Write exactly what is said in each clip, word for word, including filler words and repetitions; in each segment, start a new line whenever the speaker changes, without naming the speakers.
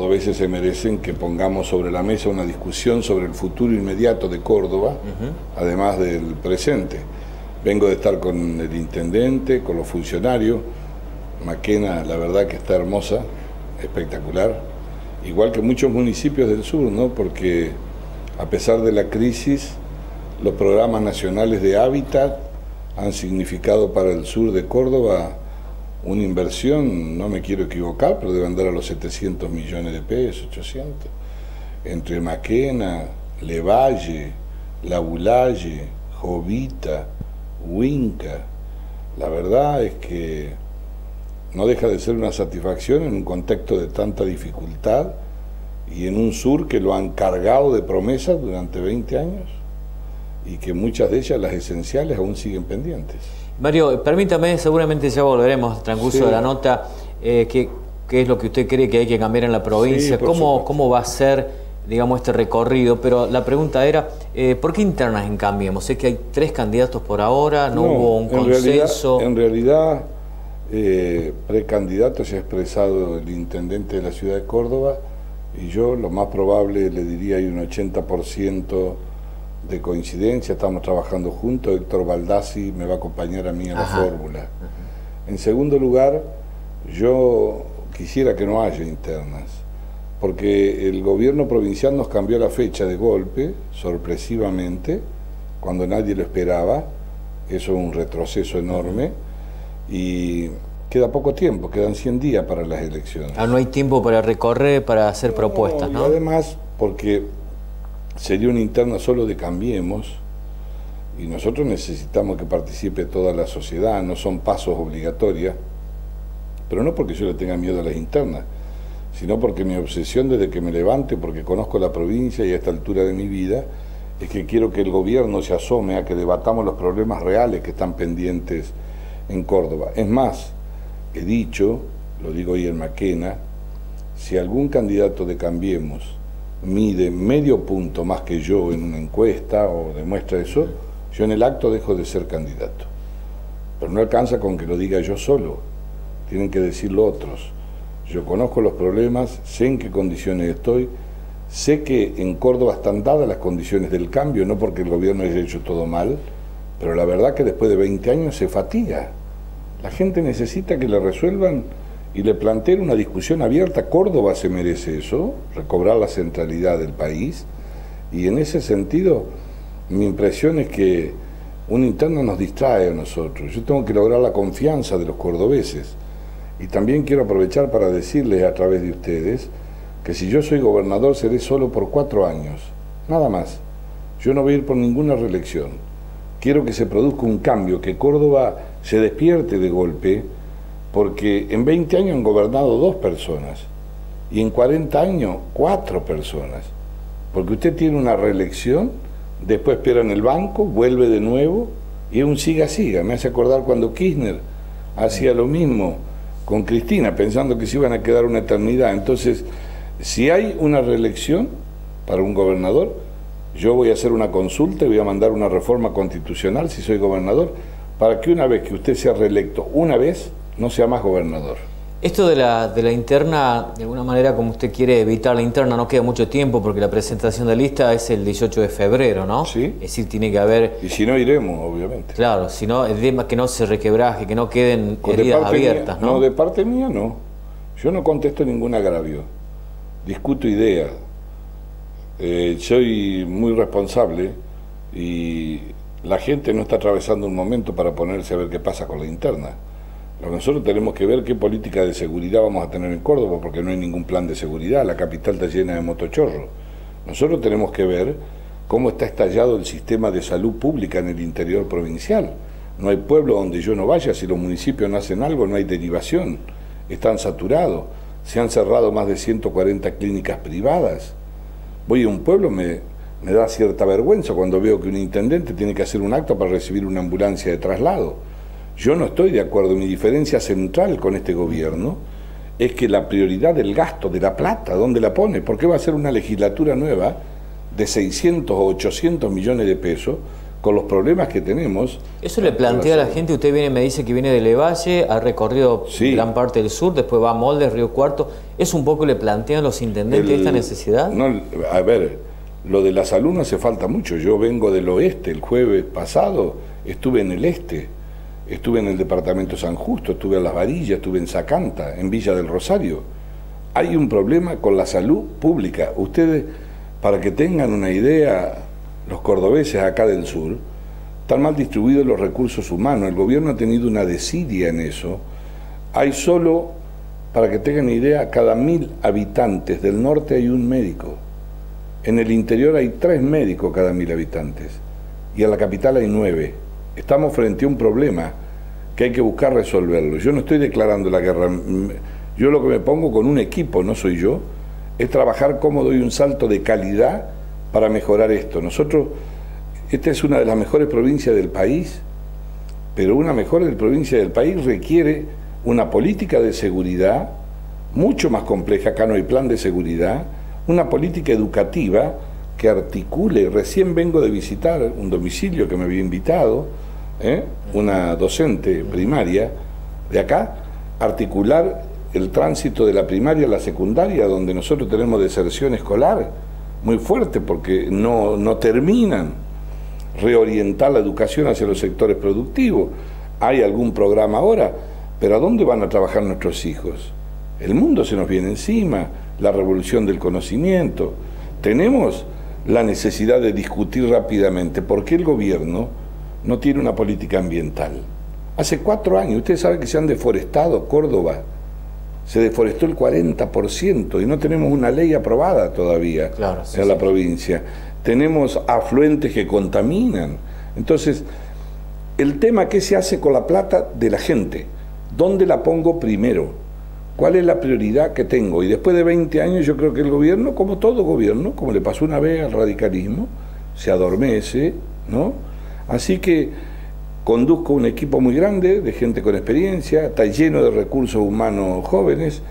cordobeses se merecen que pongamos sobre la mesa una discusión sobre el futuro inmediato de Córdoba, uh-huh. además del presente. Vengo de estar con el intendente, con los funcionarios. Maquena, la verdad que está hermosa, espectacular, igual que muchos municipios del sur, ¿no? Porque a pesar de la crisis, los programas nacionales de hábitat han significado para el sur de Córdoba una inversión, no me quiero equivocar, pero debe andar a los setecientos millones de pesos, ochocientos, entre Maquena, Levalle, La Bulalle, Jovita, Huinca. La verdad es que no deja de ser una satisfacción en un contexto de tanta dificultad y en un sur que lo han cargado de promesas durante veinte años y que muchas de ellas, las esenciales, aún siguen pendientes.
Mario, permítame, seguramente ya volveremos al transcurso sí. de la nota, eh, ¿qué, qué es lo que usted cree que hay que cambiar en la provincia? Sí, ¿Cómo, ¿Cómo va a ser, digamos, este recorrido? Pero la pregunta era, eh, ¿por qué internas en Cambiemos? Sé que hay tres candidatos por ahora, no, no hubo un
en
consenso.
Realidad, en realidad, eh, precandidato se ha expresado el intendente de la ciudad de Córdoba y yo, lo más probable, le diría hay un ochenta por ciento de coincidencia, estamos trabajando juntos, Héctor Baldassi me va a acompañar a mí en Ajá. la fórmula. Ajá. En segundo lugar, yo quisiera que no haya internas, porque el gobierno provincial nos cambió la fecha de golpe, sorpresivamente, cuando nadie lo esperaba, eso es un retroceso enorme, y queda poco tiempo, quedan cien días para las elecciones.
Ah, no hay tiempo para recorrer, para hacer no, propuestas, ¿no?
Y además, porque sería una interna solo de Cambiemos y nosotros necesitamos que participe toda la sociedad, no son pasos obligatorios, pero no porque yo le tenga miedo a las internas, sino porque mi obsesión desde que me levante, porque conozco la provincia y a esta altura de mi vida, es que quiero que el gobierno se asome a que debatamos los problemas reales que están pendientes en Córdoba. Es más, he dicho, lo digo hoy en Maquena, si algún candidato de Cambiemos mide medio punto más que yo en una encuesta o demuestra eso, yo en el acto dejo de ser candidato. Pero no alcanza con que lo diga yo solo, tienen que decirlo otros. Yo conozco los problemas, sé en qué condiciones estoy, sé que en Córdoba están dadas las condiciones del cambio, no porque el gobierno haya hecho todo mal, pero la verdad que después de veinte años se fatiga. La gente necesita que le resuelvan y le planteen una discusión abierta. Córdoba se merece eso, recobrar la centralidad del país, y en ese sentido mi impresión es que una interna nos distrae a nosotros. Yo tengo que lograr la confianza de los cordobeses y también quiero aprovechar para decirles a través de ustedes que si yo soy gobernador seré solo por cuatro años, nada más. Yo no voy a ir por ninguna reelección. Quiero que se produzca un cambio, que Córdoba se despierte de golpe, porque en veinte años han gobernado dos personas y en cuarenta años cuatro personas, porque usted tiene una reelección, después espera en el banco, vuelve de nuevo y es un siga-siga. Me hace acordar cuando Kirchner hacía lo mismo con Cristina, pensando que se iban a quedar una eternidad. Entonces, si hay una reelección para un gobernador, yo voy a hacer una consulta y voy a mandar una reforma constitucional, si soy gobernador, para que una vez que usted sea reelecto una vez, no sea más gobernador.
Esto de la, de la interna, de alguna manera, como usted quiere evitar la interna, no queda mucho tiempo porque la presentación de lista es el dieciocho de febrero, ¿no?
Sí.
Es decir, tiene que haber...
Y si no, iremos, obviamente.
Claro, si no, el tema es que no se requebraje, que no queden heridas abiertas,
mía,
¿no?
No, de parte mía no. Yo no contesto ningún agravio. Discuto ideas. Eh, soy muy responsable y la gente no está atravesando un momento para ponerse a ver qué pasa con la interna. Nosotros tenemos que ver qué política de seguridad vamos a tener en Córdoba, porque no hay ningún plan de seguridad, la capital está llena de motochorros. Nosotros tenemos que ver cómo está estallado el sistema de salud pública en el interior provincial. No hay pueblo donde yo no vaya, si los municipios no hacen algo, no hay derivación, están saturados, se han cerrado más de ciento cuarenta clínicas privadas. Voy a un pueblo, me, me da cierta vergüenza cuando veo que un intendente tiene que hacer un acto para recibir una ambulancia de traslado. Yo no estoy de acuerdo, mi diferencia central con este gobierno es que la prioridad del gasto, de la plata, ¿dónde la pone? ¿Por qué va a ser una legislatura nueva de seiscientos o ochocientos millones de pesos con los problemas que tenemos.
Eso le plantea a la gente, usted viene, me dice que viene de Levalle, ha recorrido
sí.
gran parte del sur, después va a Moldes, Río Cuarto. ¿Es un poco le plantean los intendentes El, esta necesidad?
No, a ver, lo de la salud no hace falta mucho. Yo vengo del oeste, el jueves pasado estuve en el este, estuve en el departamento San Justo, estuve en Las Varillas, estuve en Zacanta, en Villa del Rosario. Hay un problema con la salud pública. Ustedes, para que tengan una idea, los cordobeses acá del sur, están mal distribuidos los recursos humanos. El gobierno ha tenido una desidia en eso. Hay solo, para que tengan idea, cada mil habitantes del norte hay un médico. En el interior hay tres médicos cada mil habitantes. Y en la capital hay nueve. Estamos frente a un problema que hay que buscar resolverlo. Yo no estoy declarando la guerra. Yo lo que me pongo con un equipo, no soy yo, es trabajar cómo doy un salto de calidad para mejorar esto. Nosotros, esta es una de las mejores provincias del país, pero una mejor provincia del país requiere una política de seguridad mucho más compleja. Acá no hay plan de seguridad, una política educativa que articule. Recién vengo de visitar un domicilio que me había invitado, ¿eh? una docente primaria de acá, articular el tránsito de la primaria a la secundaria, donde nosotros tenemos deserción escolar muy fuerte porque no, no terminan, reorientar la educación hacia los sectores productivos. Hay algún programa ahora, pero ¿a dónde van a trabajar nuestros hijos? El mundo se nos viene encima, la revolución del conocimiento. Tenemos la necesidad de discutir rápidamente por qué el gobierno no tiene una política ambiental. Hace cuatro años, ustedes saben que se han deforestado Córdoba, se deforestó el cuarenta por ciento y no tenemos una ley aprobada todavía
claro, sí,
en la
sí.
provincia. Tenemos afluentes que contaminan. Entonces, el tema, ¿qué se hace con la plata de la gente? ¿Dónde la pongo primero? ¿Cuál es la prioridad que tengo? Y después de veinte años yo creo que el gobierno, como todo gobierno, como le pasó una vez al radicalismo, se adormece, ¿no? Así que conduzco un equipo muy grande de gente con experiencia, está lleno de recursos humanos jóvenes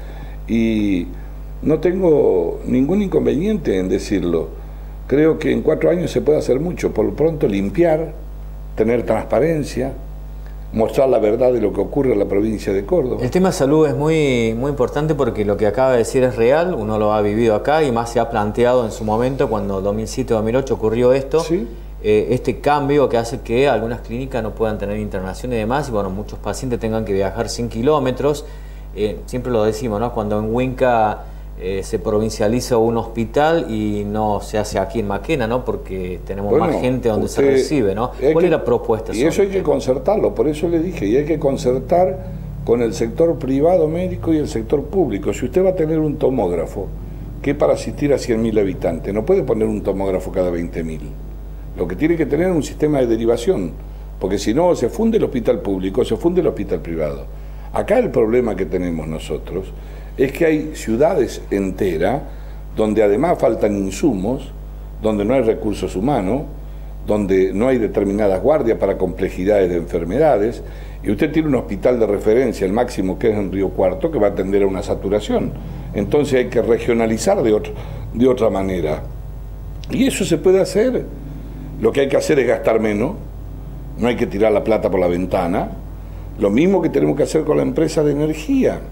y no tengo ningún inconveniente en decirlo. Creo que en cuatro años se puede hacer mucho. Por lo pronto limpiar, tener transparencia, mostrar la verdad de lo que ocurre en la provincia de Córdoba.
El tema de salud es muy, muy importante porque lo que acaba de decir es real, uno lo ha vivido acá y más se ha planteado en su momento cuando dos mil siete dos mil ocho ocurrió esto.
¿Sí?
Eh, este cambio que hace que algunas clínicas no puedan tener internación y demás, y bueno, muchos pacientes tengan que viajar cien kilómetros. Eh, siempre lo decimos, ¿no? Cuando en Huinca eh, se provincializa un hospital y no se hace aquí en Maquena, ¿no? Porque tenemos bueno, más gente donde se recibe, ¿no? ¿Cuál que, es la propuesta?
Y eso hay que concertarlo, por eso le dije, y hay que concertar con el sector privado médico y el sector público. Si usted va a tener un tomógrafo, que para asistir a cien mil habitantes, no puede poner un tomógrafo cada veinte mil. Lo que tiene que tener es un sistema de derivación, porque si no se funde el hospital público, se funde el hospital privado. Acá el problema que tenemos nosotros es que hay ciudades enteras donde además faltan insumos, donde no hay recursos humanos, donde no hay determinadas guardias para complejidades de enfermedades, y usted tiene un hospital de referencia, el máximo que es en Río Cuarto, que va a atender a una saturación. Entonces hay que regionalizar de, otro, de otra manera. Y eso se puede hacer. Lo que hay que hacer es gastar menos, no hay que tirar la plata por la ventana. Lo mismo que tenemos que hacer con la empresa de energía.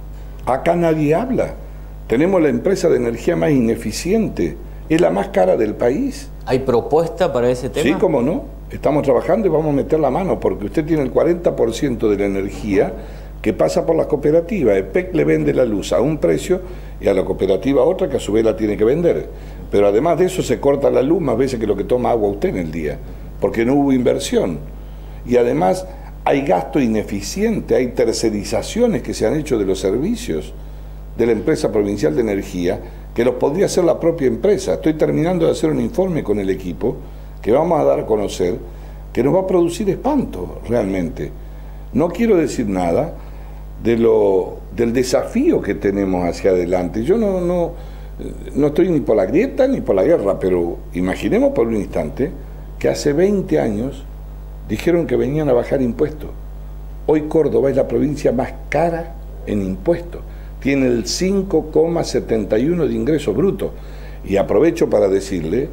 Acá nadie habla. Tenemos la empresa de energía más ineficiente, es la más cara del país.
¿Hay propuesta para ese tema?
Sí, cómo no. Estamos trabajando y vamos a meter la mano, porque usted tiene el cuarenta por ciento de la energía que pasa por las cooperativas. E P E C le vende la luz a un precio y a la cooperativa otra que a su vez la tiene que vender. Pero además de eso se corta la luz más veces que lo que toma agua usted en el día, porque no hubo inversión. Y además hay gasto ineficiente, hay tercerizaciones que se han hecho de los servicios de la empresa provincial de energía, que los podría hacer la propia empresa. Estoy terminando de hacer un informe con el equipo que vamos a dar a conocer, que nos va a producir espanto realmente. No quiero decir nada de lo, del desafío que tenemos hacia adelante. Yo no, no, no estoy ni por la grieta ni por la guerra, pero imaginemos por un instante que hace veinte años dijeron que venían a bajar impuestos. Hoy Córdoba es la provincia más cara en impuestos. Tiene el cinco coma setenta y uno de ingresos brutos. Y aprovecho para decirle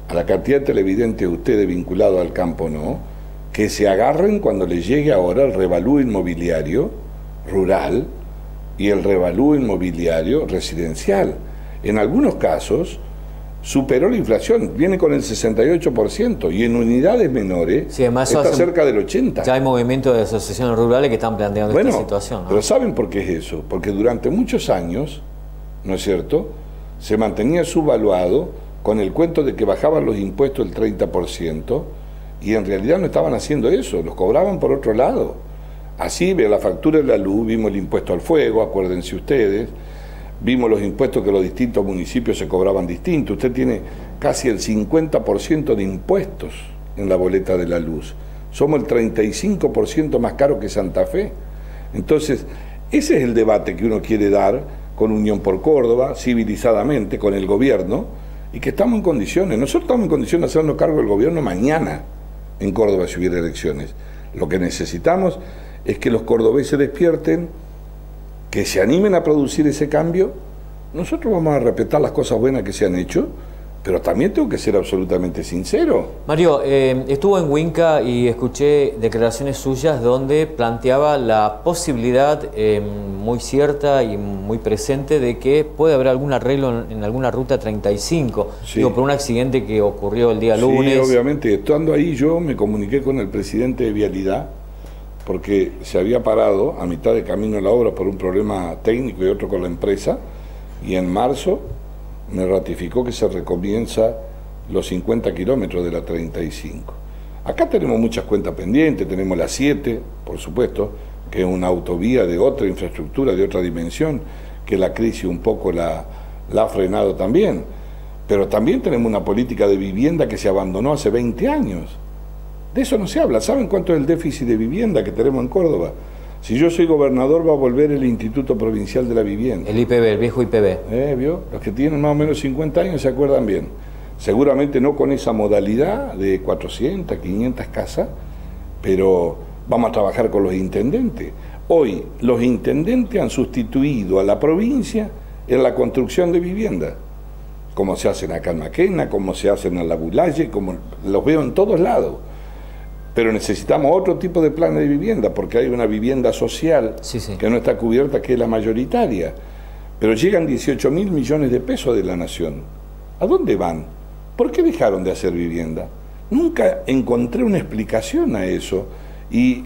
a la cantidad de televidentes de ustedes vinculados al campo, no, que se agarren cuando les llegue ahora el revalúo inmobiliario rural y el revalúo inmobiliario residencial. En algunos casos superó la inflación, viene con el sesenta y ocho por ciento y en unidades menores
sí, además
está
hace,
cerca del ochenta por ciento.
Ya hay movimientos de asociaciones rurales que están planteando
bueno,
esta situación, ¿no?
Pero ¿saben por qué es eso? Porque durante muchos años, ¿no es cierto?, se mantenía subvaluado con el cuento de que bajaban los impuestos el treinta por ciento y en realidad no estaban haciendo eso, los cobraban por otro lado. Así, ve la factura de la luz, vimos el impuesto al fuego, acuérdense ustedes, vimos los impuestos que los distintos municipios se cobraban distintos. Usted tiene casi el cincuenta por ciento de impuestos en la boleta de la luz. Somos el treinta y cinco por ciento más caro que Santa Fe. Entonces, ese es el debate que uno quiere dar con Unión por Córdoba, civilizadamente, con el gobierno, y que estamos en condiciones. Nosotros estamos en condiciones de hacernos cargo del gobierno mañana en Córdoba si hubiera elecciones. Lo que necesitamos es que los cordobeses despierten, que se animen a producir ese cambio. Nosotros vamos a respetar las cosas buenas que se han hecho, pero también tengo que ser absolutamente sincero.
Mario, eh, estuvo en Huinca y escuché declaraciones suyas donde planteaba la posibilidad eh, muy cierta y muy presente de que puede haber algún arreglo en, en alguna ruta treinta y cinco, sí. Digo, por un accidente que ocurrió el día lunes.
Sí, obviamente, estando ahí yo me comuniqué con el presidente de Vialidad, porque se había parado a mitad de camino la obra por un problema técnico y otro con la empresa, y en marzo me ratificó que se recomienza los cincuenta kilómetros de la treinta y cinco. Acá tenemos muchas cuentas pendientes, tenemos la siete, por supuesto, que es una autovía de otra infraestructura, de otra dimensión, que la crisis un poco la, la ha frenado también. Pero también tenemos una política de vivienda que se abandonó hace veinte años. De eso no se habla. ¿Saben cuánto es el déficit de vivienda que tenemos en Córdoba? Si yo soy gobernador va a volver el Instituto Provincial de la Vivienda.
El I P B, el viejo I P B.
Eh, ¿vio? Los que tienen más o menos cincuenta años se acuerdan bien. Seguramente no con esa modalidad de cuatrocientas, quinientas casas, pero vamos a trabajar con los intendentes. Hoy los intendentes han sustituido a la provincia en la construcción de vivienda, como se hacen acá en Maquena, como se hacen en la Bulaye, como los veo en todos lados. Pero necesitamos otro tipo de planes de vivienda, porque hay una vivienda social sí, sí. que no está cubierta, que es la mayoritaria. Pero llegan dieciocho mil millones de pesos de la nación. ¿A dónde van? ¿Por qué dejaron de hacer vivienda? Nunca encontré una explicación a eso. Y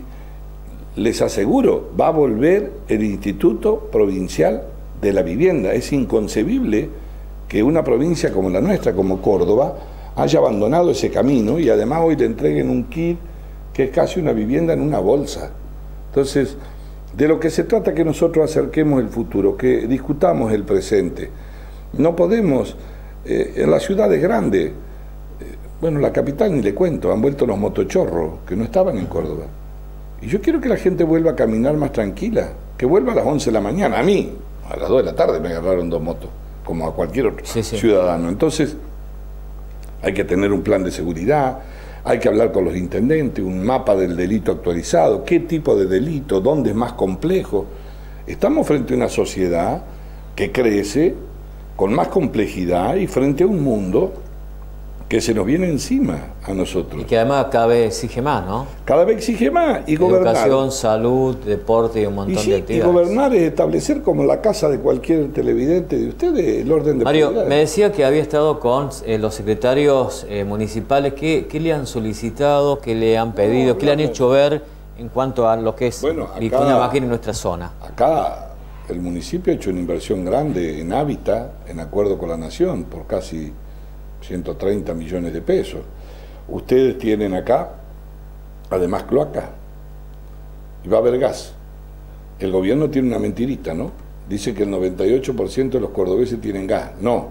les aseguro, va a volver el Instituto Provincial de la Vivienda. Es inconcebible que una provincia como la nuestra, como Córdoba, haya abandonado ese camino y además hoy le entreguen un kit que es casi una vivienda en una bolsa. Entonces, de lo que se trata es que nosotros acerquemos el futuro, que discutamos el presente. No podemos, eh, en las ciudades grandes, eh, bueno, la capital ni le cuento, han vuelto los motochorros, que no estaban en Córdoba. Y yo quiero que la gente vuelva a caminar más tranquila, que vuelva a las once de la mañana. A mí, a las dos de la tarde me agarraron dos motos, como a cualquier otro sí, sí. ciudadano. Entonces, hay que tener un plan de seguridad, hay que hablar con los intendentes, un mapa del delito actualizado, qué tipo de delito, dónde es más complejo. Estamos frente a una sociedad que crece con más complejidad y frente a un mundo que se nos viene encima a nosotros.
Y que además cada vez exige más, ¿no?
Cada vez exige más. Y gobernar.
Educación, salud, deporte y un montón
y sí,
de actividades.
Y gobernar es establecer, como la casa de cualquier televidente de ustedes, el orden de
Mario,
prioridades.
Me decía que había estado con eh, los secretarios eh, municipales. ¿Qué, ¿Qué le han solicitado? ¿Qué le han pedido? No, ¿Qué le han hecho ver en cuanto a lo que es
bueno,
Vicuña Mackenna en nuestra zona?
Acá el municipio ha hecho una inversión grande en hábitat, en acuerdo con la Nación, por casi ciento treinta millones de pesos. Ustedes tienen acá, además, cloaca, y va a haber gas. El gobierno tiene una mentirita, ¿no? Dice que el noventa y ocho por ciento de los cordobeses tienen gas. No.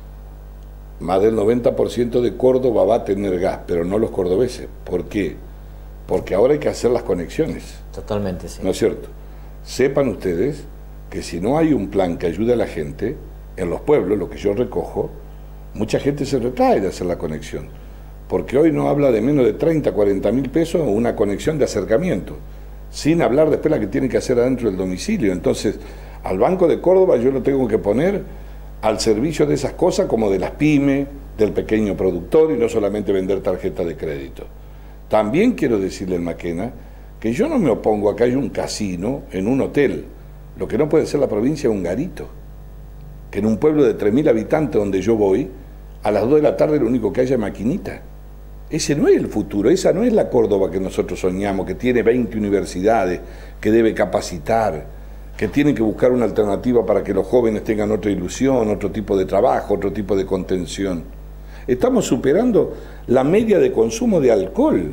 Más del noventa por ciento de Córdoba va a tener gas, pero no los cordobeses. ¿Por qué? Porque ahora hay que hacer las conexiones.
Totalmente, sí.
¿No es cierto? Sepan ustedes que si no hay un plan que ayude a la gente, en los pueblos, lo que yo recojo, mucha gente se retrae de hacer la conexión, porque hoy no habla de menos de treinta, cuarenta mil pesos una conexión de acercamiento, sin hablar después la que tiene que hacer adentro del domicilio. Entonces, al Banco de Córdoba yo lo tengo que poner al servicio de esas cosas, como de las pymes, del pequeño productor y no solamente vender tarjeta de crédito. También quiero decirle al Maquena que yo no me opongo a que haya un casino en un hotel. Lo que no puede ser la provincia es un garito. Que en un pueblo de tres mil habitantes donde yo voy, a las dos de la tarde lo único que haya es maquinita. Ese no es el futuro, esa no es la Córdoba que nosotros soñamos, que tiene veinte universidades, que debe capacitar, que tiene que buscar una alternativa para que los jóvenes tengan otra ilusión, otro tipo de trabajo, otro tipo de contención. Estamos superando la media de consumo de alcohol.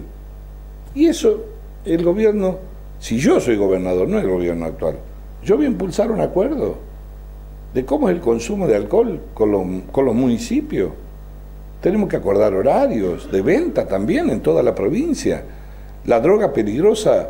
Y eso, el gobierno, si yo soy gobernador, no el gobierno actual, yo voy a impulsar un acuerdo de cómo es el consumo de alcohol con los, con los municipios. Tenemos que acordar horarios de venta también en toda la provincia. La droga peligrosa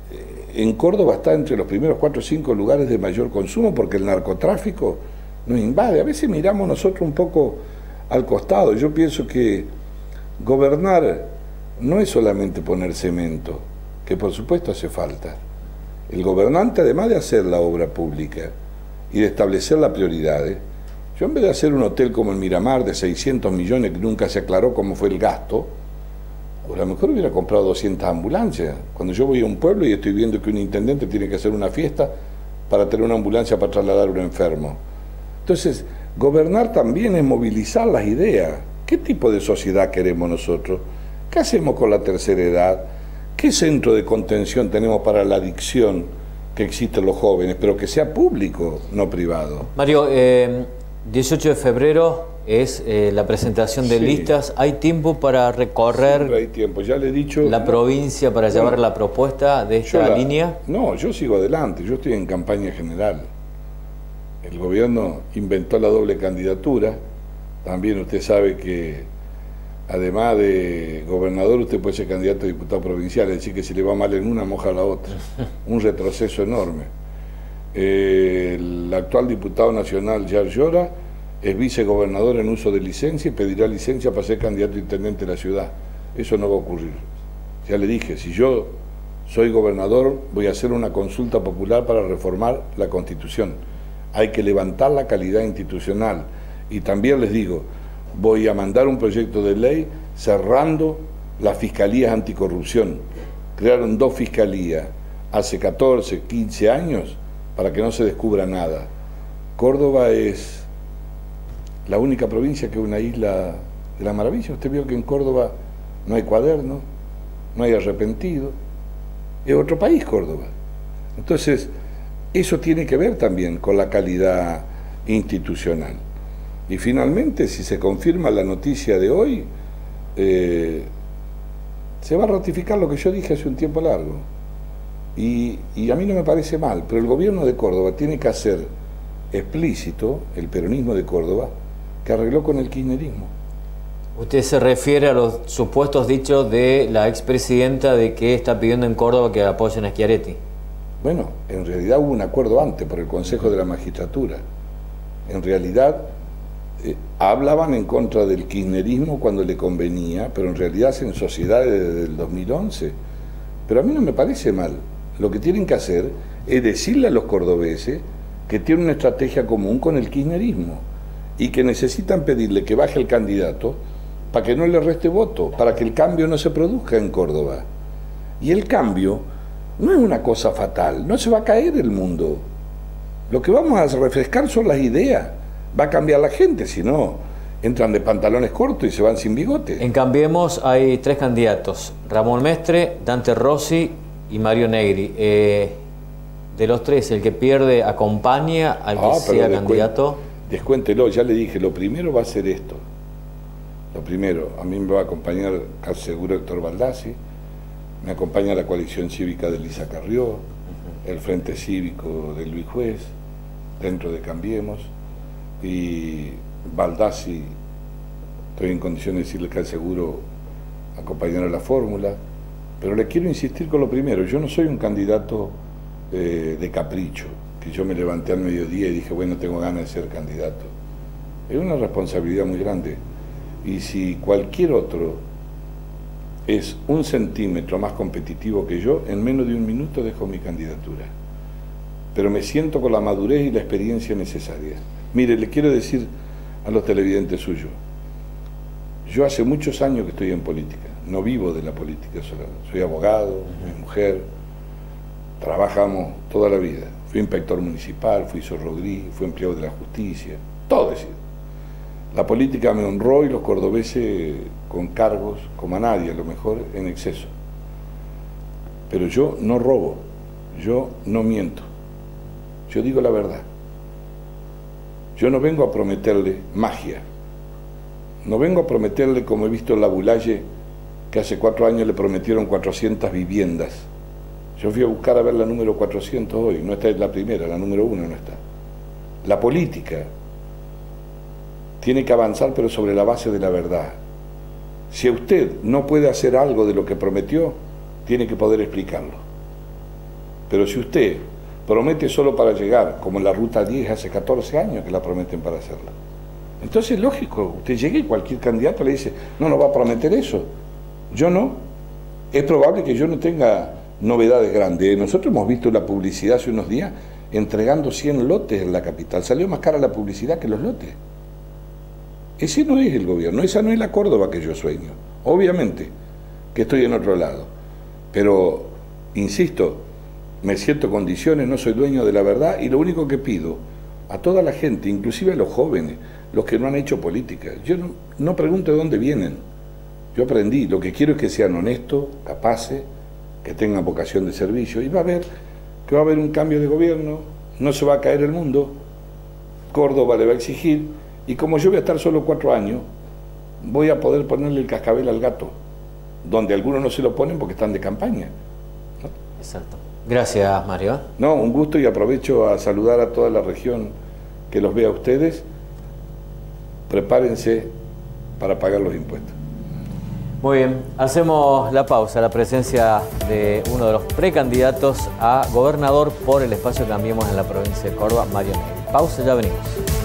en Córdoba está entre los primeros cuatro o cinco lugares de mayor consumo porque el narcotráfico nos invade. A veces miramos nosotros un poco al costado. Yo pienso que gobernar no es solamente poner cemento, que por supuesto hace falta. El gobernante, además de hacer la obra pública y de establecer las prioridades, yo en vez de hacer un hotel como el Miramar de seiscientos millones que nunca se aclaró cómo fue el gasto, o a lo mejor hubiera comprado doscientas ambulancias. Cuando yo voy a un pueblo y estoy viendo que un intendente tiene que hacer una fiesta para tener una ambulancia para trasladar a un enfermo. Entonces, gobernar también es movilizar las ideas. ¿Qué tipo de sociedad queremos nosotros? ¿Qué hacemos con la tercera edad? ¿Qué centro de contención tenemos para la adicción que existen los jóvenes, pero que sea público, no privado?
Mario, eh, dieciocho de febrero es eh, la presentación de sí. listas. ¿Hay tiempo para recorrer
Siempre hay tiempo. Ya le he dicho,
la no, provincia para bueno, llevar la propuesta de esta la, línea?
No, yo sigo adelante. Yo estoy en campaña general. El gobierno inventó la doble candidatura. También usted sabe que, además de gobernador, usted puede ser candidato a diputado provincial. Es decir, que si le va mal en una, moja la otra. Un retroceso enorme. Eh, el actual diputado nacional, Yar Llora, es vicegobernador en uso de licencia y pedirá licencia para ser candidato a intendente de la ciudad. Eso no va a ocurrir. Ya le dije, si yo soy gobernador, voy a hacer una consulta popular para reformar la Constitución. Hay que levantar la calidad institucional. Y también les digo, voy a mandar un proyecto de ley cerrando las fiscalías anticorrupción. Crearon dos fiscalías hace catorce, quince años para que no se descubra nada. Córdoba es la única provincia que es una isla de la maravilla. Usted vio que en Córdoba no hay cuaderno, no hay arrepentido. Es otro país Córdoba. Entonces, eso tiene que ver también con la calidad institucional. Y finalmente, si se confirma la noticia de hoy, eh, se va a ratificar lo que yo dije hace un tiempo largo. Y, y a mí no me parece mal, pero el gobierno de Córdoba tiene que hacer explícito, el peronismo de Córdoba, que arregló con el kirchnerismo.
Usted se refiere a los supuestos dichos de la expresidenta de que está pidiendo en Córdoba que apoyen a Schiaretti.
Bueno, en realidad hubo un acuerdo antes por el Consejo de la Magistratura. En realidad eh, hablaban en contra del kirchnerismo cuando le convenía, pero en realidad hacen sociedades desde el dos mil once. Pero a mí no me parece mal. Lo que tienen que hacer es decirle a los cordobeses que tienen una estrategia común con el kirchnerismo y que necesitan pedirle que baje el candidato para que no le reste voto, para que el cambio no se produzca en Córdoba. Y el cambio no es una cosa fatal, no se va a caer el mundo. Lo que vamos a refrescar son las ideas. Va a cambiar la gente, si no, entran de pantalones cortos y se van sin bigote.
En Cambiemos hay tres candidatos, Ramón Mestre, Dante Rossi y Mario Negri. Eh, de los tres, el que pierde acompaña al que ah, sea descuen candidato.
Descuéntelo, ya le dije, lo primero va a ser esto. Lo primero, a mí me va a acompañar casi seguro Héctor Baldassi, me acompaña la coalición cívica de Elisa Carrió, uh-huh. el Frente Cívico de Luis Juez, dentro de Cambiemos, y Baldassi, estoy en condiciones de decirle que al seguro acompañará la fórmula, pero le quiero insistir con lo primero, yo no soy un candidato eh, de capricho, que yo me levanté al mediodía y dije, bueno, tengo ganas de ser candidato. Es una responsabilidad muy grande, y si cualquier otro es un centímetro más competitivo que yo, en menos de un minuto dejo mi candidatura. Pero me siento con la madurez y la experiencia necesaria. Mire, le quiero decir a los televidentes suyos, Yo hace muchos años que estoy en política, no vivo de la política solo. Soy abogado, uh-huh. mi mujer, trabajamos toda la vida. Fui inspector municipal, fui zorrodrí, fui empleado de la justicia, todo es decir. La política me honró y los cordobeses con cargos, como a nadie, a lo mejor en exceso. Pero yo no robo, yo no miento, yo digo la verdad. Yo no vengo a prometerle magia, no vengo a prometerle como he visto en la Bulaye, que hace cuatro años le prometieron cuatrocientas viviendas. Yo fui a buscar a ver la número cuatrocientos hoy, no está en la primera, la número uno no está. La política tiene que avanzar, pero sobre la base de la verdad. Si usted no puede hacer algo de lo que prometió, tiene que poder explicarlo. Pero si usted promete solo para llegar, como en la Ruta diez hace catorce años que la prometen para hacerla, entonces es lógico, usted llega y cualquier candidato le dice, no, no va a prometer eso. Yo no. Es probable que yo no tenga novedades grandes. Nosotros hemos visto la publicidad hace unos días entregando cien lotes en la capital. Salió más cara la publicidad que los lotes. Ese no es el gobierno, esa no es la Córdoba que yo sueño. Obviamente que estoy en otro lado. Pero, insisto, me siento en condiciones, no soy dueño de la verdad y lo único que pido a toda la gente, inclusive a los jóvenes, los que no han hecho política, yo no, no pregunto de dónde vienen. Yo aprendí, lo que quiero es que sean honestos, capaces, que tengan vocación de servicio y va a haber que va a haber un cambio de gobierno, no se va a caer el mundo, Córdoba le va a exigir y como yo voy a estar solo cuatro años, voy a poder ponerle el cascabel al gato, donde algunos no se lo ponen porque están de campaña, ¿no?
Exacto. Gracias, Mario.
No, un gusto y aprovecho a saludar a toda la región que los vea a ustedes. Prepárense para pagar los impuestos.
Muy bien, hacemos la pausa, la presencia de uno de los precandidatos a gobernador por el espacio Cambiemos en la provincia de Córdoba, Mario Negri. Pausa, ya venimos.